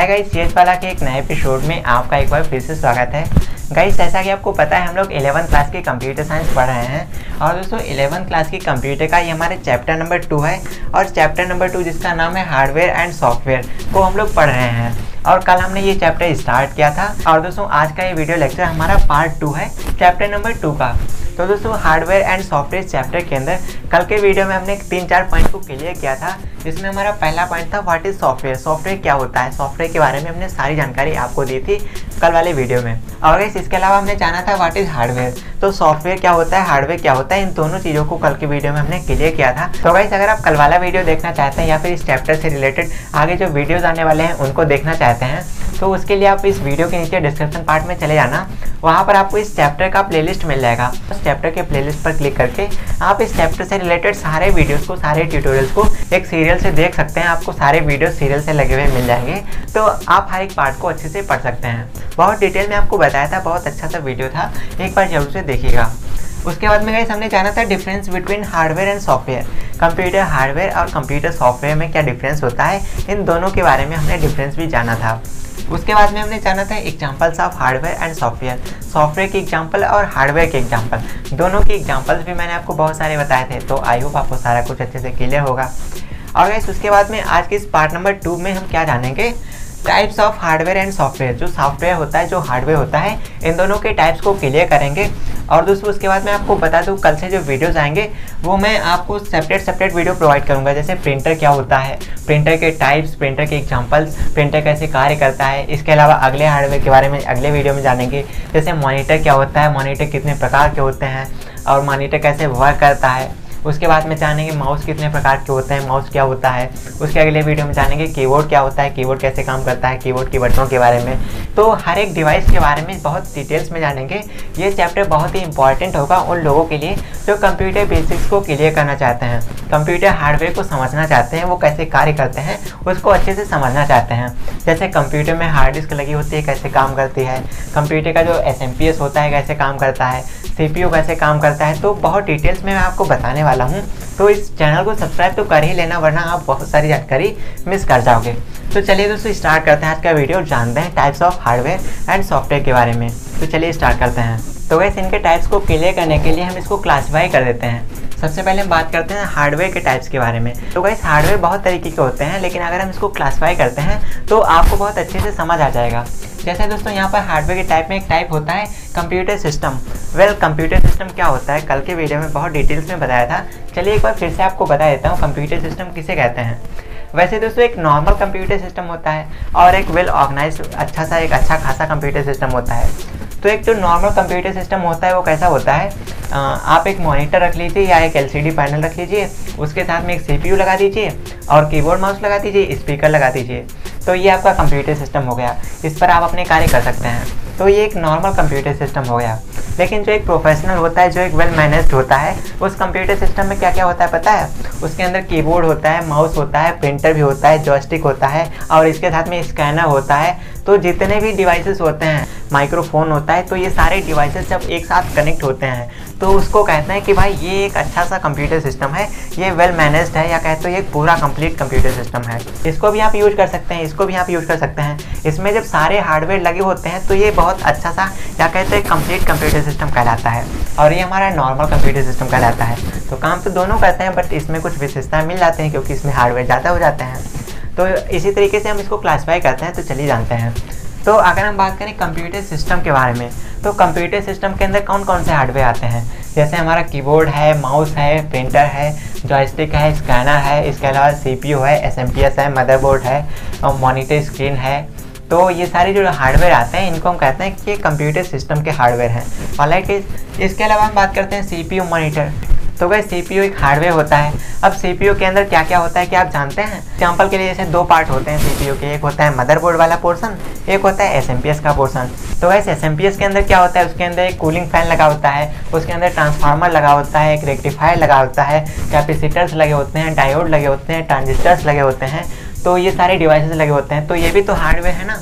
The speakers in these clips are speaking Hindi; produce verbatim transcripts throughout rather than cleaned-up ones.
हाय गाइस, सीएच वाला के एक नए एपिसोड में आपका एक बार फिर से स्वागत है। गाइस, जैसा कि आपको पता है हम लोग इलेवंथ क्लास की कंप्यूटर साइंस पढ़ रहे हैं और दोस्तों इलेवंथ क्लास की कंप्यूटर का ये हमारे चैप्टर नंबर टू है और चैप्टर नंबर टू जिसका नाम है हार्डवेयर एंड सॉफ्टवेयर को हम लोग पढ़ रहे हैं। और कल हमने ये चैप्टर स्टार्ट किया था और दोस्तों आज का ये वीडियो लेक्चर हमारा पार्ट टू है चैप्टर नंबर टू का। तो दोस्तों हार्डवेयर एंड सॉफ्टवेयर चैप्टर के अंदर कल के वीडियो में हमने तीन चार पॉइंट को क्लियर किया था, जिसमें हमारा पहला पॉइंट था व्हाट इज सॉफ्टवेयर, सॉफ्टवेयर क्या होता है। सॉफ्टवेयर के बारे में हमने सारी जानकारी आपको दी थी कल वाले वीडियो में। और गाइस इसके अलावा हमने जाना था व्हाट इज हार्डवेयर, तो सॉफ्टवेयर क्या होता है, हार्डवेयर क्या होता है, इन दोनों चीज़ों को कल के वीडियो में हमने क्लियर किया था। तो गाइस अगर आप कल वाला वीडियो देखना चाहते हैं या फिर इस चैप्टर से रिलेटेड आगे जो वीडियोज़ आने वाले हैं उनको देखना चाहते हैं तो उसके लिए आप इस वीडियो के नीचे डिस्क्रिप्शन पार्ट में चले जाना, वहाँ पर आपको इस चैप्टर का प्लेलिस्ट मिल जाएगा। उस चैप्टर के प्लेलिस्ट पर क्लिक करके आप इस चैप्टर से रिलेटेड सारे वीडियोस को, सारे ट्यूटोरियल्स को एक सीरियल से देख सकते हैं। आपको सारे वीडियो सीरियल से लगे हुए मिल जाएंगे, तो आप हर एक पार्ट को अच्छे से पढ़ सकते हैं। बहुत डिटेल में आपको बताया था, बहुत अच्छा सा वीडियो था, एक बार जरूर से देखिएगा। उसके बाद में गाइस हमने जाना था difference between hardware and software, computer hardware और कंप्यूटर सॉफ्टवेयर में क्या डिफरेंस होता है, इन दोनों के बारे में हमने डिफरेंस भी जाना था। उसके बाद में हमने जाना था examples of hardware and software, software की एग्जांपल और हार्डवेयर के एग्जांपल, दोनों की एग्जांपल्स भी मैंने आपको बहुत सारे बताए थे। तो आई होप आपको सारा कुछ अच्छे से क्लियर होगा। और गाइस उसके बाद में आज के इस पार्ट नंबर टू में हम क्या जानेंगे, types of hardware and software, जो सॉफ्टवेयर होता है जो हार्डवेयर होता है, इन दोनों के टाइप्स को क्लियर करेंगे। और दोस्तों उसके बाद मैं आपको बता दूं कल से जो वीडियोस आएंगे वो मैं आपको सेपरेट सेपरेट वीडियो प्रोवाइड करूंगा। जैसे प्रिंटर क्या होता है, प्रिंटर के टाइप्स, प्रिंटर के एग्जांपल्स, प्रिंटर कैसे कार्य करता है। इसके अलावा अगले हार्डवेयर के बारे में अगले वीडियो में जानेंगे। जैसे मॉनिटर क्या होता है, मॉनिटर कितने प्रकार के होते हैं और मॉनिटर कैसे वर्क करता है। उसके बाद में जानेंगे माउस कितने प्रकार के होते हैं, माउस क्या होता है। उसके अगले वीडियो में जानेंगे कीबोर्ड क्या होता है, कीबोर्ड कैसे काम करता है, कीबोर्ड की बटनों के बारे में। तो हर एक डिवाइस के बारे में बहुत डिटेल्स में जानेंगे। ये चैप्टर बहुत ही इंपॉर्टेंट होगा उन लोगों के लिए जो कंप्यूटर बेसिक्स को क्लियर करना चाहते हैं, कंप्यूटर हार्डवेयर को समझना चाहते हैं, वो कैसे कार्य करते हैं उसको अच्छे से समझना चाहते हैं। जैसे कंप्यूटर में हार्ड डिस्क लगी होती है, कैसे काम करती है, कंप्यूटर का जो एस एम पी एस होता है कैसे काम करता है, सी पी यू कैसे काम करता है, तो बहुत डिटेल्स में मैं आपको बताने वाला हूँ। तो इस चैनल को सब्सक्राइब तो कर ही लेना, वरना आप बहुत सारी जानकारी मिस कर जाओगे। तो चलिए दोस्तों स्टार्ट करते हैं आज का वीडियो, जानते हैं types of hardware and software के बारे में। तो चलिए स्टार्ट करते हैं। तो गाइस इनके टाइप्स को क्लियर करने के लिए हम इसको क्लासीफाई कर देते हैं। सबसे पहले हम बात करते हैं हार्डवेयर के टाइप्स के बारे में। तो गाइस हार्डवेयर बहुत तरीके के होते हैं, लेकिन अगर हम इसको क्लासीफाई करते हैं तो आपको बहुत अच्छे से समझ आ जाएगा। जैसे दोस्तों यहाँ पर हार्डवेयर के टाइप में एक टाइप होता है computer system. Well computer system क्या होता है कल के वीडियो में बहुत डिटेल्स में बताया था। चलिए एक बार फिर से आपको बता देता हूँ कंप्यूटर सिस्टम किसे कहते हैं। वैसे दोस्तों एक नॉर्मल कंप्यूटर सिस्टम होता है और एक वेल ऑर्गेनाइज अच्छा सा एक अच्छा खासा कंप्यूटर सिस्टम होता है। तो एक जो नॉर्मल कंप्यूटर सिस्टम होता है वो कैसा होता है, आ, आप एक मॉनिटर रख लीजिए या एक एल सी डी पैनल रख लीजिए, उसके साथ में एक सी पी यू लगा दीजिए और कीबोर्ड माउस लगा दीजिए, स्पीकर लगा दीजिए, तो ये आपका कंप्यूटर सिस्टम हो गया। इस पर आप अपने कार्य कर सकते हैं। तो ये एक नॉर्मल कंप्यूटर सिस्टम हो गया। लेकिन जो एक प्रोफेशनल होता है, जो एक वेल मैनेज्ड होता है, उस कंप्यूटर सिस्टम में क्या क्या होता है पता है, उसके अंदर कीबोर्ड होता है, माउस होता है, प्रिंटर भी होता है, जॉयस्टिक होता है और इसके साथ में स्कैनर होता है। तो जितने भी डिवाइसेस होते हैं, माइक्रोफोन होता है, तो ये सारे डिवाइसेस जब एक साथ कनेक्ट होते हैं तो उसको कहते हैं कि भाई ये एक अच्छा सा कंप्यूटर सिस्टम है, ये वेल मैनेज्ड है, या कहते हैं ये पूरा कंप्लीट कंप्यूटर सिस्टम है। इसको भी आप यूज कर सकते हैं, इसको भी आप यूज कर सकते हैं। इसमें जब सारे हार्डवेयर लगे होते हैं तो ये बहुत अच्छा सा या कहते हैं कंप्लीट कंप्यूटर सिस्टम कहलाता है और ये हमारा नॉर्मल कंप्यूटर सिस्टम कहलाता है। तो काम तो दोनों करते हैं, बट इसमें कुछ विशेषताएं मिल जाते हैं क्योंकि इसमें हार्डवेयर ज़्यादा हो जाते हैं। तो इसी तरीके से हम इसको क्लासीफाई करते हैं। तो चलिए जानते हैं। तो अगर हम बात करें कंप्यूटर सिस्टम के बारे में, तो कंप्यूटर सिस्टम के अंदर कौन कौन से हार्डवेयर आते हैं। जैसे हमारा कीबोर्ड है, माउस है, प्रिंटर है, जॉयस्टिक है, स्कैनर है, इसके अलावा सी पी यू है, एस एम पी एस है, मदरबोर्ड है और मॉनिटर स्क्रीन है। तो ये सारे जो हार्डवेयर आते हैं इनको हम कहते हैं कि ये कंप्यूटर सिस्टम के हार्डवेयर हैं। ऑलराइट, इसके अलावा हम बात करते हैं सी पी यू मॉनिटर। तो गाइस सी पी यू एक हार्डवेयर होता है। अब सी पी यू के अंदर क्या क्या होता है क्या आप जानते हैं। एग्जाम्पल के लिए जैसे दो पार्ट होते हैं सी पी यू के, एक होता है मदरबोर्ड वाला पोर्शन, एक होता है एस एम पी एस का पोर्शन। तो guys S M P S के अंदर क्या होता है, उसके अंदर एक कूलिंग फैन लगा होता है, उसके अंदर ट्रांसफार्मर लगा होता है, एक रेक्टिफायर लगा होता है, कैपेसिटर्स लगे होते हैं, डायोड लगे होते हैं, ट्रांजिस्टर्स लगे होते हैं। तो ये सारे डिवाइसेस लगे होते हैं। तो ये भी तो हार्डवेयर है ना।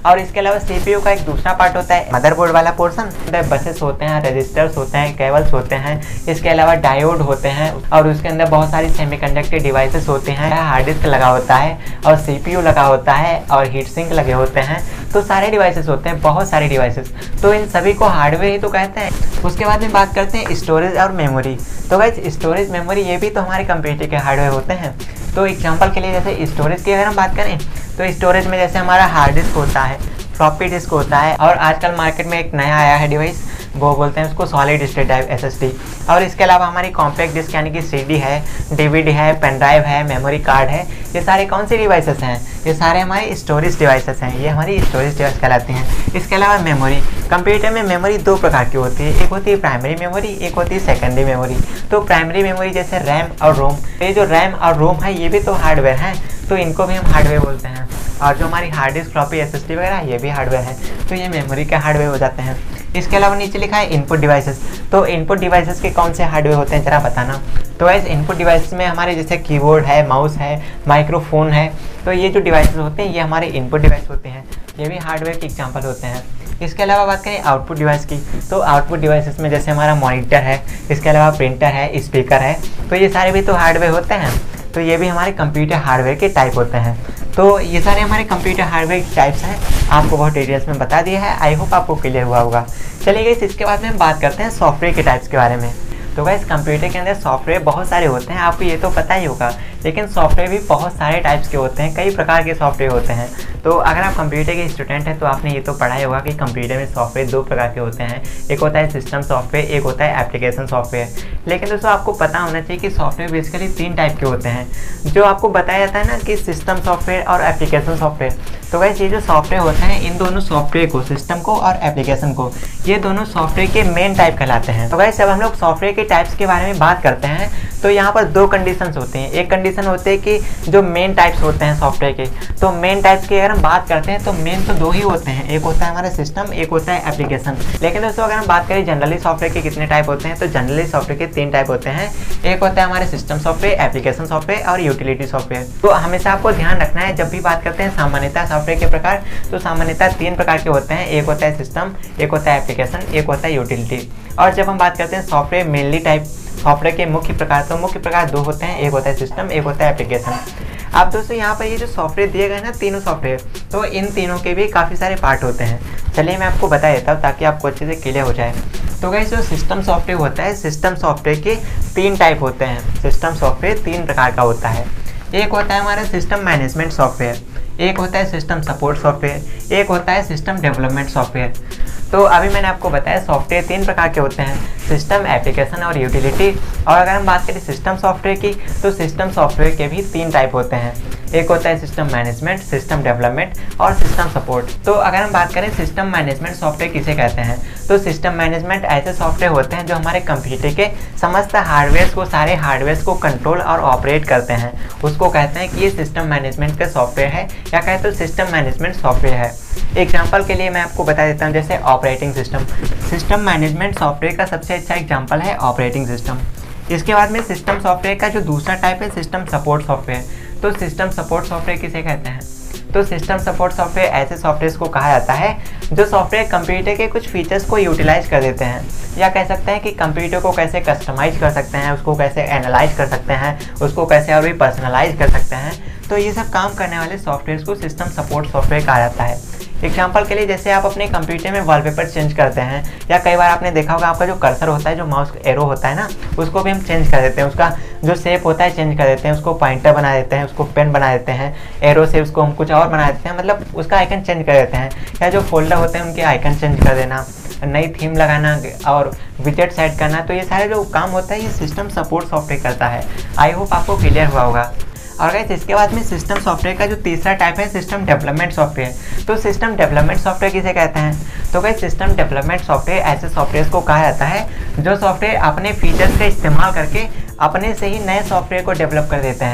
और इसके अलावा सीपीयू का एक दूसरा पार्ट होता है मदरबोर्ड वाला पोर्शन, बसेस होते हैं, रजिस्टर्स होते हैं, केबल्स होते हैं, इसके अलावा डायोड होते हैं और उसके अंदर बहुत सारी सेमीकंडक्टर डिवाइसेस होते हैं, हार्ड डिस्क लगा होता है और सीपीयू लगा होता है और हीट सिंक लगे होते हैं। तो सारे डिवाइसेस होते हैं, बहुत सारे डिवाइसेस, तो इन सभी को हार्डवेयर ही तो कहते हैं। उसके बाद में बात करते हैं स्टोरेज और मेमोरी। तो गाइस स्टोरेज मेमोरी ये भी तो हमारे कंप्यूटर के हार्डवेयर होते हैं। तो एग्जांपल के लिए जैसे स्टोरेज की अगर हम बात करें तो स्टोरेज में जैसे हमारा हार्ड डिस्क होता है, फ्लॉपी डिस्क होता है और आजकल मार्केट में एक नया आया है डिवाइस, वो बोलते हैं उसको solid state drive S S D. और इसके अलावा हमारी कॉम्पैक्ट डिस्क यानी कि सी डी है, डी वी डी है, पेन ड्राइव है, मेमोरी कार्ड है। ये सारे कौन से डिवाइसेस हैं? ये सारे हमारे स्टोरेज डिवाइसेस हैं, ये हमारी स्टोरेज डिवाइस कहलाती हैं। इसके अलावा मेमोरी, कंप्यूटर में मेमोरी दो प्रकार की होती है, एक होती है प्राइमरी मेमोरी, एक होती है सेकेंडरी मेमोरी। तो प्राइमरी मेमोरी जैसे रैम और रोम, ये जो रैम और रोम है ये भी तो हार्डवेयर हैं, तो इनको भी हम हार्डवेयर बोलते हैं। और जो हमारी hard disk, floppy, S S D वगैरह ये भी हार्डवेयर है, तो ये मेमोरी के हार्डवेयर हो जाते हैं। इसके अलावा नीचे लिखा है इनपुट डिवाइसेस। तो इनपुट डिवाइसेस के कौन से हार्डवेयर होते हैं जरा बताना। तो ऐसे इनपुट डिवाइसेस में हमारे जैसे कीबोर्ड है, माउस है, माइक्रोफोन है, तो ये जो डिवाइसेस होते हैं ये हमारे इनपुट डिवाइस होते हैं, ये भी हार्डवेयर के एग्जाम्पल होते हैं। इसके अलावा बात करें आउटपुट डिवाइस की, तो आउटपुट डिवाइसेस में जैसे हमारा मॉनिटर है, इसके अलावा प्रिंटर है, स्पीकर है, तो ये सारे भी तो हार्डवेयर होते हैं। तो ये भी हमारे कंप्यूटर हार्डवेयर के टाइप होते हैं। तो ये सारे हमारे कंप्यूटर हार्डवेयर टाइप्स हैं, आपको बहुत डिटेल्स में बता दिया है, आई होप आपको क्लियर हुआ होगा। चलिए गाइस इसके बाद में हम बात करते हैं सॉफ्टवेयर के टाइप्स के बारे में। तो गाइस कंप्यूटर के अंदर सॉफ्टवेयर बहुत सारे होते हैं, आपको ये तो पता ही होगा, लेकिन सॉफ्टवेयर भी बहुत सारे टाइप्स के होते हैं, कई प्रकार के सॉफ्टवेयर होते हैं। तो अगर आप कंप्यूटर के स्टूडेंट हैं तो आपने ये तो पढ़ा ही होगा कि कंप्यूटर में सॉफ्टवेयर दो प्रकार के होते हैं, एक होता है सिस्टम सॉफ्टवेयर, एक होता है एप्लीकेशन सॉफ्टवेयर। लेकिन दोस्तों आपको पता होना चाहिए कि सॉफ्टवेयर बेसिकली तीन टाइप के होते हैं, जो आपको बताया जाता है ना कि सिस्टम सॉफ्टवेयर और एप्लीकेशन सॉफ्टवेयर। तो वैसे ये जो सॉफ्टवेयर होते हैं इन दोनों सॉफ्टवेयर को, सिस्टम को और एप्लीकेशन को, ये दोनों सॉफ्टवेयर के मेन टाइप कहलाते हैं। तो वैसे जब हम लोग सॉफ्टवेयर के टाइप्स के बारे में बात करते हैं तो यहाँ पर दो कंडीशंस होते हैं। एक कंडीशन होते हैं कि जो मेन टाइप्स होते हैं सॉफ्टवेयर के, तो मेन टाइप्स की अगर हम बात करते हैं तो मेन तो दो ही होते हैं, एक होता है हमारा सिस्टम, एक होता है एप्लीकेशन। लेकिन दोस्तों अगर हम बात करें जनरली सॉफ्टवेयर के कितने टाइप होते हैं, तो जनरली सॉफ्टवेयर के तीन टाइप होते हैं, एक होता है हमारे सिस्टम सॉफ्टवेयर, एप्लीकेशन सॉफ्टवेयर और यूटिलिटी सॉफ्टवेयर। तो हमेशा आपको ध्यान रखना है जब भी बात करते हैं सामान्यतः सॉफ्टवेयर के प्रकार, तो सामान्यतः तीन प्रकार के होते हैं, एक होता है सिस्टम, एक होता है एप्लीकेशन, एक होता है यूटिलिटी। और जब हम बात करते हैं सॉफ्टवेयर मेनली टाइप, सॉफ्टवेयर के मुख्य प्रकार, तो मुख्य प्रकार दो होते हैं, एक होता है सिस्टम, एक होता है एप्लीकेशन। अब दोस्तों यहाँ पर ये जो सॉफ्टवेयर दिए गए ना तीनों सॉफ्टवेयर, तो इन तीनों के भी काफ़ी सारे पार्ट होते हैं। चलिए मैं आपको बता देता हूँ ताकि आपको अच्छे से क्लियर हो जाए। तो गाइस जो सिस्टम सॉफ्टवेयर होता है, सिस्टम सॉफ्टवेयर के तीन टाइप होते हैं। सिस्टम सॉफ्टवेयर तीन प्रकार का होता है, एक होता है हमारा सिस्टम मैनेजमेंट सॉफ्टवेयर, एक होता है सिस्टम सपोर्ट सॉफ्टवेयर, एक होता है सिस्टम डेवलपमेंट सॉफ्टवेयर। तो अभी मैंने आपको बताया सॉफ्टवेयर तीन प्रकार के होते हैं, सिस्टम, एप्लीकेशन और यूटिलिटी। और अगर हम बात करें सिस्टम सॉफ्टवेयर की, तो सिस्टम सॉफ्टवेयर के भी तीन टाइप होते हैं, एक होता है सिस्टम मैनेजमेंट, सिस्टम डेवलपमेंट और सिस्टम सपोर्ट। तो अगर हम बात करें सिस्टम मैनेजमेंट सॉफ्टवेयर किसे कहते हैं, तो सिस्टम मैनेजमेंट ऐसे सॉफ्टवेयर होते हैं जो हमारे कंप्यूटर के समस्त हार्डवेयर को, सारे हार्डवेयर को कंट्रोल और ऑपरेट करते हैं, उसको कहते हैं कि ये सिस्टम मैनेजमेंट का सॉफ्टवेयर है, या कहते हैं सिस्टम मैनेजमेंट सॉफ्टवेयर है। एग्जाम्पल के लिए मैं आपको बता देता हूँ, जैसे operating system, system management software का सबसे अच्छा एग्जाम्पल है ऑपरेटिंग सिस्टम। इसके बाद में सिस्टम सॉफ्टवेयर का जो दूसरा टाइप है सिस्टम सपोर्ट सॉफ्टवेयर। तो सिस्टम सपोर्ट सॉफ्टवेयर किसे कहते हैं, तो सिस्टम सपोर्ट सॉफ्टवेयर ऐसे सॉफ्टवेयर को कहा जाता है जो सॉफ्टवेयर कंप्यूटर के कुछ फीचर्स को यूटिलाइज कर देते हैं, या कह सकते हैं कि कंप्यूटर को कैसे कस्टमाइज कर सकते हैं, उसको कैसे एनालाइज कर सकते हैं, उसको कैसे और भी पर्सनलाइज कर सकते हैं। तो ये सब काम करने वाले सॉफ्टवेयर को सिस्टम सपोर्ट सॉफ्टवेयर कहा जाता है। एग्जाम्पल के लिए जैसे आप अपने कंप्यूटर में वॉलपेपर चेंज करते हैं, या कई बार आपने देखा होगा आपका जो कर्सर होता है, जो माउस एरो होता है ना, उसको भी हम चेंज कर देते हैं, उसका जो शेप होता है चेंज कर देते हैं, उसको पॉइंटर बना देते हैं, उसको पेन बना देते हैं, एरो से उसको हम कुछ और बना देते हैं, मतलब उसका आइकन चेंज कर देते हैं। या जो फोल्डर होते हैं उनके आइकन चेंज कर देना, नई थीम लगाना और विजेट सेट करना, तो ये सारे जो काम होता है ये सिस्टम सपोर्ट सॉफ्टवेयर करता है। आई होप आपको क्लियर हुआ होगा। और गाइस इसके बाद में सिस्टम सॉफ्टवेयर का जो तीसरा टाइप है सिस्टम डेवलपमेंट सॉफ्टवेयर। तो सिस्टम डेवलपमेंट सॉफ्टवेयर किसे कहते हैं, तो गाइस सिस्टम डेवलपमेंट सॉफ्टवेयर ऐसे सॉफ्टवेयर को कहा जाता है जो सॉफ्टवेयर अपने फीचर्स का इस्तेमाल करके अपने से ही नए सॉफ्टवेयर को डेवलप कर देते हैं।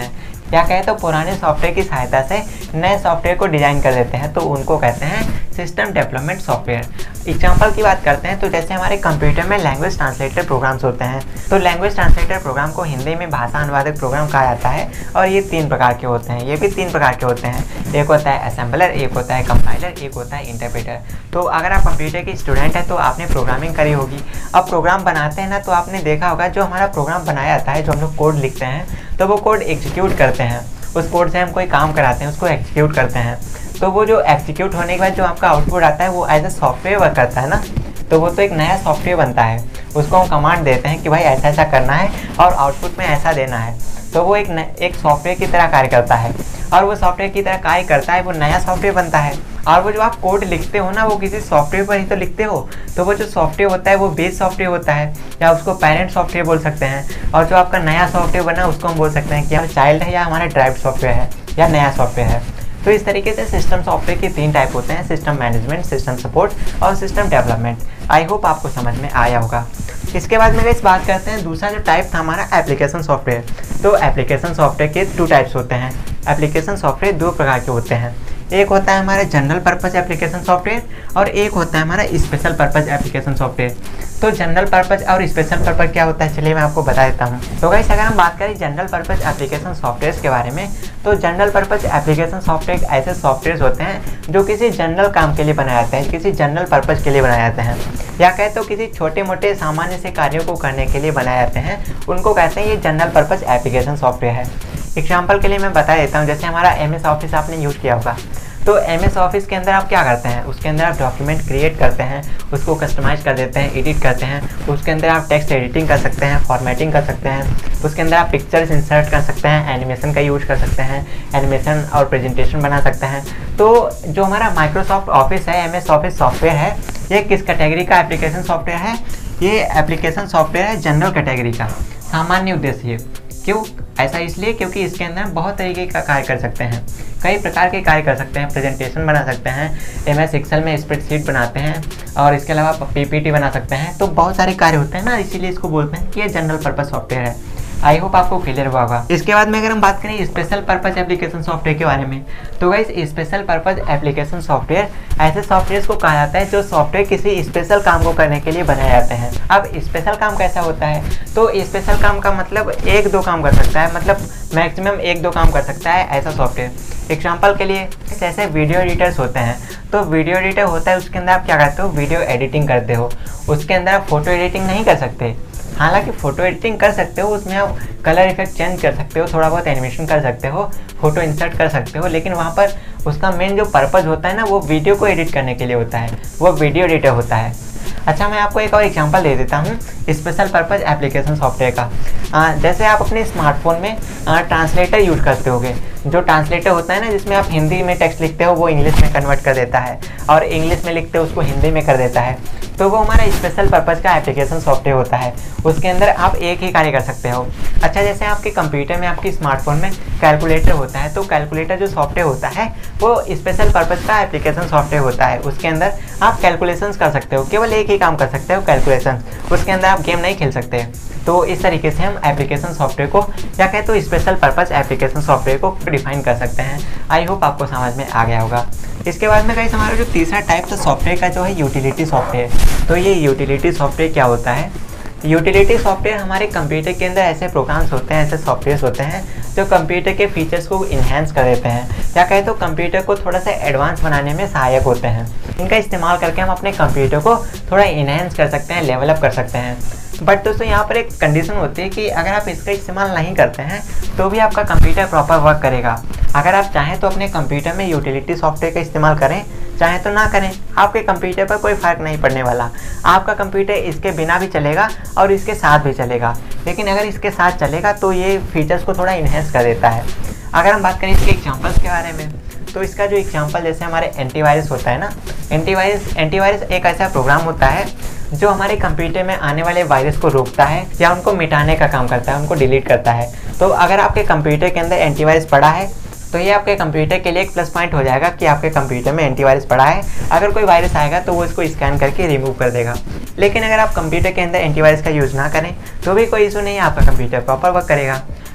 या कहे तो पुराने सॉफ्टवेयर की सहायता से नए सॉफ्टवेयर को डिजाइन कर देते हैं, तो उनको कहते हैं सिस्टम डेवलपमेंट सॉफ्टवेयर। एग्जाम्पल की बात करते हैं तो जैसे हमारे कंप्यूटर में लैंग्वेज ट्रांसलेटर प्रोग्राम्स होते हैं, तो लैंग्वेज ट्रांसलेटर प्रोग्राम को हिंदी में भाषा अनुवादक प्रोग्राम कहा जाता है, और ये तीन प्रकार के होते हैं। ये भी तीन प्रकार के होते हैं, एक होता है असेंबलर, एक होता है कंपाइलर, एक होता है इंटरप्रेटर। तो अगर आप कंप्यूटर की स्टूडेंट है तो आपने प्रोग्रामिंग करी होगी। अब प्रोग्राम बनाते हैं ना, तो आपने देखा होगा जो हमारा प्रोग्राम बनाया जाता है, जो हम लोग कोड लिखते हैं, तो वो कोड एग्जीक्यूट करते हैं, उस कोड से हम कोई काम कराते हैं, उसको एग्जीक्यूट करते हैं। तो वो जो एग्जीक्यूट होने के बाद जो आपका आउटपुट आता है वो एज ए सॉफ्टवेयर वर्क करता है ना, तो वो तो एक नया सॉफ्टवेयर बनता है। उसको हम कमांड देते हैं कि भाई ऐसा ऐसा करना है और आउटपुट में ऐसा देना है, तो वो एक एक सॉफ्टवेयर की तरह कार्य करता है, और वो सॉफ्टवेयर की तरह कार्य करता है, वो नया सॉफ्टवेयर बनता है। और वो जो आप कोड लिखते हो ना, वो किसी सॉफ्टवेयर पर ही तो लिखते हो, तो वो जो सॉफ्टवेयर होता है वो बेस सॉफ्टवेयर होता है, या उसको पेरेंट सॉफ्टवेयर बोल सकते हैं। और जो आपका नया सॉफ्टवेयर बना उसको हम बोल सकते हैं कि हमारा चाइल्ड है, या हमारा ड्राइव सॉफ्टवेयर है, या नया सॉफ्टवेयर है। तो इस तरीके से सिस्टम सॉफ्टवेयर के तीन टाइप होते हैं, सिस्टम मैनेजमेंट, सिस्टम सपोर्ट और सिस्टम डेवलपमेंट। आई होप आपको समझ में आया होगा। इसके बाद में इस बात करते हैं दूसरा जो टाइप था हमारा एप्लीकेशन सॉफ्टवेयर। तो एप्लीकेशन सॉफ्टवेयर के टू टाइप्स होते हैं। एप्लीकेशन सॉफ्टवेयर दो प्रकार के होते हैं, एक होता है हमारा जनरल पर्पस एप्लीकेशन सॉफ्टवेयर, और एक होता है हमारा स्पेशल पर्पस एप्लीकेशन सॉफ्टवेयर। तो जनरल पर्पस और स्पेशल पर्पस क्या होता है, चलिए मैं आपको बता देता हूँ। तो गाइस अगर हम बात करें जनरल पर्पस एप्लीकेशन सॉफ्टवेयर के बारे में, तो जनरल पर्पस एप्लीकेशन सॉफ्टवेयर ऐसे सॉफ्टवेयर होते हैं जो किसी जनरल काम के लिए बनाए जाते हैं, किसी जनरल पर्पस के लिए बनाए जाते हैं, या कहे तो किसी छोटे मोटे सामान्य से कार्यों को करने के लिए बनाए जाते हैं, उनको कहते हैं ये जनरल पर्पस एप्लीकेशन सॉफ्टवेयर है। एग्जाम्पल के लिए मैं बता देता हूँ, जैसे हमारा एम एस ऑफिस आपने यूज़ किया होगा, तो एम एस ऑफिस के अंदर आप क्या करते हैं, उसके अंदर आप डॉक्यूमेंट क्रिएट करते हैं, उसको कस्टमाइज़ कर देते हैं, एडिट करते हैं, उसके अंदर आप टेक्स्ट एडिटिंग कर सकते हैं, फॉर्मेटिंग कर सकते हैं, उसके अंदर आप पिक्चर्स इंसर्ट कर सकते हैं, एनिमेशन का यूज कर सकते हैं, एनिमेशन और प्रेजेंटेशन बना सकते हैं। तो जो हमारा माइक्रोसॉफ्ट ऑफिस है, एम एस ऑफिस सॉफ्टवेयर है, ये किस कैटेगरी का एप्लीकेशन सॉफ्टवेयर है, ये एप्लीकेशन सॉफ्टवेयर है जनरल कैटेगरी का, सामान्य उद्देश्य। क्यों ऐसा, इसलिए क्योंकि इसके अंदर बहुत तरीके का कार्य कर सकते हैं, कई प्रकार के कार्य कर सकते हैं, प्रेजेंटेशन बना सकते हैं, एम एस एक्सेल में स्प्रेडशीट बनाते हैं, और इसके अलावा पी पी टी बना सकते हैं। तो बहुत सारे कार्य होते हैं ना, इसीलिए इसको बोलते हैं कि ये जनरल पर्पस सॉफ्टवेयर है। आई होप आपको क्लियर हुआ होगा। इसके बाद में अगर हम बात करें स्पेशल पर्पस एप्लीकेशन सॉफ्टवेयर के बारे में, तो guys special purpose application software ऐसे सॉफ्टवेयर को कहा जाता है जो सॉफ्टवेयर किसी स्पेशल काम को करने के लिए बनाए जाते हैं। अब स्पेशल काम कैसा होता है, तो स्पेशल काम का मतलब एक दो काम कर सकता है, मतलब मैक्सिमम एक दो काम कर सकता है ऐसा सॉफ्टवेयर। एग्जाम्पल के लिए जैसे वीडियो एडिटर्स होते हैं, तो वीडियो एडिटर होता है, उसके अंदर आप क्या करते हो, वीडियो एडिटिंग करते हो, उसके अंदर आप फोटो एडिटिंग नहीं कर सकते। हालांकि फ़ोटो एडिटिंग कर सकते हो, उसमें आप कलर इफेक्ट चेंज कर सकते हो, थोड़ा बहुत एनिमेशन कर सकते हो, फोटो इंसर्ट कर सकते हो, लेकिन वहाँ पर उसका मेन जो पर्पज़ होता है ना, वो वीडियो को एडिट करने के लिए होता है, वो वीडियो एडिटर होता है। अच्छा, मैं आपको एक और एग्जांपल दे देता हूँ स्पेशल पर्पज़ एप्लीकेशन सॉफ्टवेयर का। आ, जैसे आप अपने स्मार्टफोन में ट्रांसलेटर यूज करते होगे, जो ट्रांसलेटर होता है ना, जिसमें आप हिंदी में टेक्स्ट लिखते हो वो इंग्लिश में कन्वर्ट कर देता है, और इंग्लिश में लिखते हो उसको हिंदी में कर देता है, तो वो हमारा स्पेशल पर्पज़ का एप्लीकेशन सॉफ्टवेयर होता है। उसके अंदर आप एक ही कार्य कर सकते हो। अच्छा, जैसे आपके कंप्यूटर में, आपके स्मार्टफोन में कैलकुलेटर होता है, तो कैलकुलेटर जो सॉफ्टवेयर होता है वो स्पेशल पर्पज़ का एप्लीकेशन सॉफ्टवेयर होता है। उसके अंदर आप कैलकुलेशंस कर सकते हो, केवल एक ही काम कर सकते हो, कैलकुलेशन। उसके अंदर आप गेम नहीं खेल सकते। तो इस तरीके से हम एप्लीकेशन सॉफ्टवेयर को, या कहें तो स्पेशल पर्पज़ एप्लीकेशन सॉफ्टवेयर को डिफाइन कर सकते हैं। आई होप आपको समझ में आ गया होगा। इसके बाद में गाइस हमारा जो तीसरा टाइप था सॉफ्टवेयर का, जो है यूटिलिटी सॉफ्टवेयर। तो ये यूटिलिटी सॉफ्टवेयर क्या होता है, यूटिलिटी सॉफ्टवेयर हमारे कंप्यूटर के अंदर ऐसे प्रोग्राम्स होते हैं, ऐसे सॉफ्टवेयर होते हैं जो कंप्यूटर के फीचर्स को इन्हेंस कर देते हैं, या कहें तो कंप्यूटर को थोड़ा सा एडवांस बनाने में सहायक होते हैं। इनका इस्तेमाल करके हम अपने कंप्यूटर को थोड़ा इन्हेंस कर सकते हैं, लेवलअप कर सकते हैं। बट दोस्तों यहाँ पर एक कंडीशन होती है कि अगर आप इसका इस्तेमाल नहीं करते हैं तो भी आपका कंप्यूटर प्रॉपर वर्क करेगा। अगर आप चाहें तो अपने कंप्यूटर में यूटिलिटी सॉफ्टवेयर का इस्तेमाल करें, चाहे तो ना करें, आपके कंप्यूटर पर कोई फ़र्क नहीं पड़ने वाला। आपका कंप्यूटर इसके बिना भी चलेगा और इसके साथ भी चलेगा, लेकिन अगर इसके साथ चलेगा तो ये फीचर्स को थोड़ा इन्हेंस कर देता है। अगर हम बात करें इसके एग्जांपल्स के बारे में, तो इसका जो एग्जांपल जैसे हमारे एंटीवायरस होता है ना, एंटीवायरस एंटीवायरस एक ऐसा प्रोग्राम होता है जो हमारे कंप्यूटर में आने वाले वायरस को रोकता है या उनको मिटाने का काम करता है, उनको डिलीट करता है। तो अगर आपके कंप्यूटर के अंदर एंटीवायरस पड़ा है तो ये आपके कंप्यूटर के लिए एक प्लस पॉइंट हो जाएगा कि आपके कंप्यूटर में एंटीवायरस पड़ा है। अगर कोई वायरस आएगा तो वो इसको स्कैन करके रिमूव कर देगा। लेकिन अगर आप कंप्यूटर के अंदर एंटीवायरस का यूज़ ना करें तो भी कोई इशू नहीं है, आपका कंप्यूटर प्रॉपर वर्क करेगा।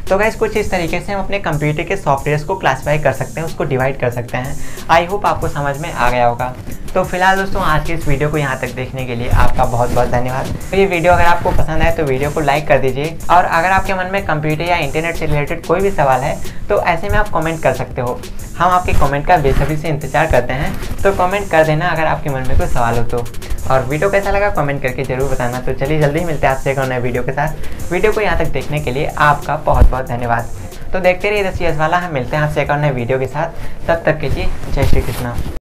तो गाइस कुछ इस तरीके से हम अपने कंप्यूटर के सॉफ्टवेयर्स को क्लासीफाई कर सकते हैं, उसको डिवाइड कर सकते हैं। आई होप आपको समझ में आ गया होगा। तो फिलहाल दोस्तों आज के इस वीडियो को यहाँ तक देखने के लिए आपका बहुत बहुत धन्यवाद। तो ये वीडियो अगर आपको पसंद आए तो वीडियो को लाइक कर दीजिए, और अगर आपके मन में कंप्यूटर या इंटरनेट से रिलेटेड कोई भी सवाल है तो ऐसे में आप कमेंट कर सकते हो। हम आपके कमेंट का बेसब्री से इंतजार करते हैं, तो कमेंट कर देना अगर आपके मन में कोई सवाल हो तो। और वीडियो कैसा लगा कमेंट करके जरूर बताना। तो चलिए जल्दी ही मिलते हैं आपसे एक और नए वीडियो के साथ। वीडियो को यहाँ तक देखने के लिए आपका बहुत बहुत धन्यवाद। तो देखते रहिए दस वाला, हम मिलते हैं आपसे एक और नए वीडियो के साथ। तब तक के लिए जय श्री कृष्णा।